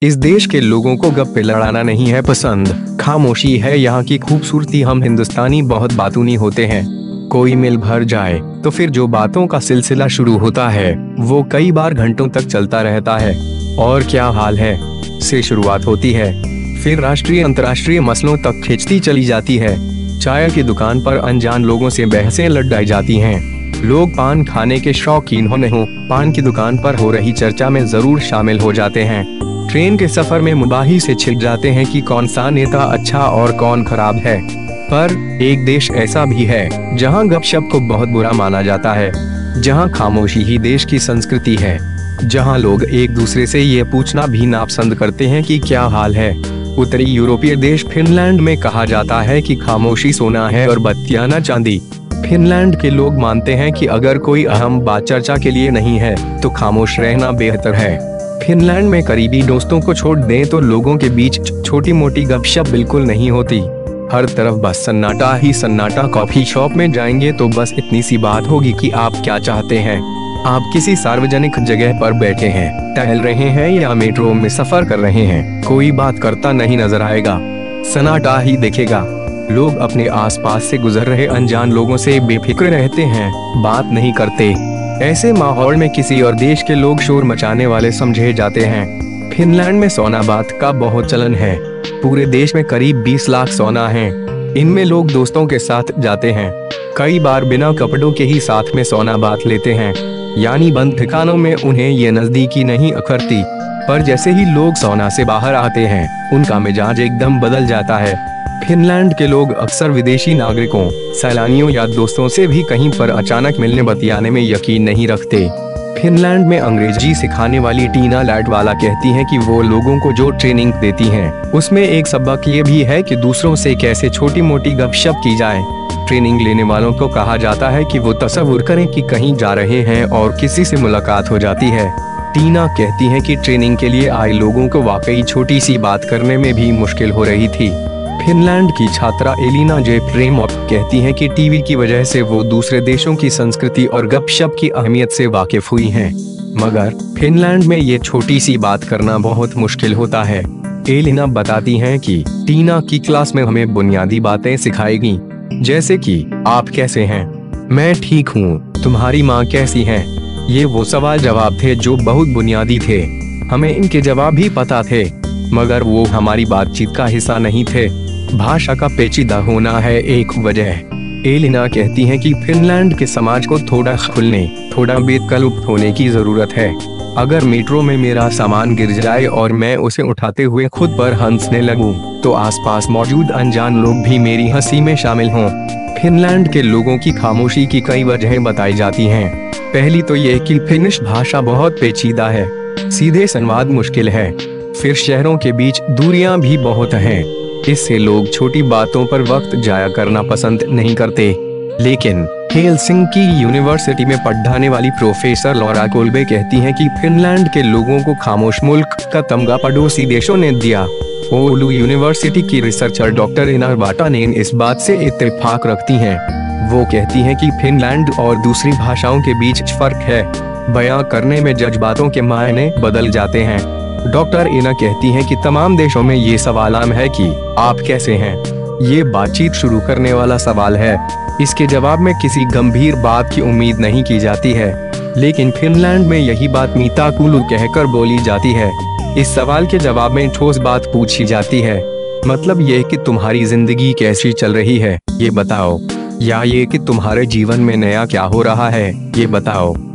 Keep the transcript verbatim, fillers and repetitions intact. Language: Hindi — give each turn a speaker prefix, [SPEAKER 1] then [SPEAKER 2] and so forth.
[SPEAKER 1] इस देश के लोगों को गप्पे लड़ाना नहीं है पसंद, खामोशी है यहाँ की खूबसूरती। हम हिंदुस्तानी बहुत बातूनी होते हैं। कोई मिल भर जाए तो फिर जो बातों का सिलसिला शुरू होता है वो कई बार घंटों तक चलता रहता है। और क्या हाल है से शुरुआत होती है, फिर राष्ट्रीय अंतर्राष्ट्रीय मसलों तक खिंचती चली जाती है। चाय की दुकान पर अनजान लोगों से बहसें लड़ाई जाती हैं। लोग पान खाने के शौकीन हो नहीं, पान की दुकान पर हो रही चर्चा में जरूर शामिल हो जाते हैं। ट्रेन के सफर में मुबाही से छिड़ जाते हैं कि कौन सा नेता अच्छा और कौन खराब है। पर एक देश ऐसा भी है जहां गपशप को बहुत बुरा माना जाता है, जहां खामोशी ही देश की संस्कृति है, जहां लोग एक दूसरे से ये पूछना भी नापसंद करते हैं कि क्या हाल है। उत्तरी यूरोपीय देश फिनलैंड में कहा जाता है कि खामोशी सोना है और बत्तियां न चांदी। फिनलैंड के लोग मानते हैं कि अगर कोई अहम बात चर्चा के लिए नहीं है तो खामोश रहना बेहतर है। फिनलैंड में करीबी दोस्तों को छोड़ दें तो लोगों के बीच छोटी मोटी गपशप बिल्कुल नहीं होती। हर तरफ बस सन्नाटा ही सन्नाटा। कॉफी शॉप में जाएंगे तो बस इतनी सी बात होगी कि आप क्या चाहते हैं। आप किसी सार्वजनिक जगह पर बैठे हैं, टहल रहे हैं या मेट्रो में सफर कर रहे हैं, कोई बात करता नहीं नजर आएगा, सन्नाटा ही दिखेगा। लोग अपने आसपास से गुजर रहे अनजान लोगों से बेफिक्र रहते हैं, बात नहीं करते। ऐसे माहौल में किसी और देश के लोग शोर मचाने वाले समझे जाते हैं। फिनलैंड में सौना बात का बहुत चलन है। पूरे देश में करीब बीस लाख सौना हैं। इनमें लोग दोस्तों के साथ जाते हैं, कई बार बिना कपड़ों के ही साथ में सौना बात लेते हैं, यानी बंद ठिकानों में उन्हें ये नजदीकी नहीं अखरती। पर जैसे ही लोग सौना से बाहर आते हैं उनका मिजाज एकदम बदल जाता है। फिनलैंड के लोग अक्सर विदेशी नागरिकों, सैलानियों या दोस्तों से भी कहीं पर अचानक मिलने बतियाने में यकीन नहीं रखते। फिनलैंड में अंग्रेजी सिखाने वाली टीना लाडवाला कहती हैं कि वो लोगों को जो ट्रेनिंग देती हैं उसमें एक सबक ये भी है कि दूसरों से कैसे छोटी मोटी गपशप की जाए। ट्रेनिंग लेने वालों को कहा जाता है कि वो तसव्वुर करें कि कहीं जा रहे हैं और किसी से मुलाकात हो जाती है। टीना कहती हैं कि ट्रेनिंग के लिए आए लोगों को वाकई छोटी सी बात करने में भी मुश्किल हो रही थी। फिनलैंड की छात्रा एलिना जेफ्रेमोव कहती हैं कि टीवी की वजह से वो दूसरे देशों की संस्कृति और गपशप की अहमियत से वाकिफ हुई हैं, मगर फिनलैंड में ये छोटी सी बात करना बहुत मुश्किल होता है। एलिना बताती हैं कि टीना की क्लास में हमें बुनियादी बातें सिखाएगी, जैसे कि आप कैसे हैं, मैं ठीक हूँ, तुम्हारी माँ कैसी है। ये वो सवाल जवाब थे जो बहुत बुनियादी थे। हमें इनके जवाब भी पता थे, मगर वो हमारी बातचीत का हिस्सा नहीं थे। भाषा का पेचीदा होना है एक वजह। एलिना कहती हैं कि फिनलैंड के समाज को थोड़ा खुलने, थोड़ा बेतकल्लुफ होने की जरूरत है। अगर मेट्रो में मेरा सामान गिर जाए और मैं उसे उठाते हुए खुद पर हंसने लगूं, तो आसपास मौजूद अनजान लोग भी मेरी हंसी में शामिल हों। फिनलैंड के लोगों की खामोशी की कई वजहें बताई जाती हैं। पहली तो ये कि फिनिश भाषा बहुत पेचीदा है, सीधे संवाद मुश्किल है। फिर शहरों के बीच दूरियां भी बहुत हैं, इससे लोग छोटी बातों पर वक्त जाया करना पसंद नहीं करते। लेकिन हेलसिंकी यूनिवर्सिटी में पढ़ाने वाली प्रोफेसर लॉरा कोल्बे कहती हैं कि फिनलैंड के लोगों को खामोश मुल्क का तमगा पड़ोसी देशों ने दिया। ओलू यूनिवर्सिटी की रिसर्चर डॉक्टर इना वाटानेन इस बात से इत्तेफाक रखती हैं। वो कहती हैं कि फिनलैंड और दूसरी भाषाओं के बीच फर्क है, बयां करने में जज्बातों के मायने बदल जाते हैं। डॉक्टर इना कहती हैं कि तमाम देशों में ये सवाल आम है कि आप कैसे हैं। ये बातचीत शुरू करने वाला सवाल है, इसके जवाब में किसी गंभीर बात की उम्मीद नहीं की जाती है। लेकिन फिनलैंड में यही बात मीता कुलू कहकर बोली जाती है। इस सवाल के जवाब में ठोस बात पूछी जाती है, मतलब ये कि तुम्हारी जिंदगी कैसी चल रही है ये बताओ, या ये कि तुम्हारे जीवन में नया क्या हो रहा है ये बताओ।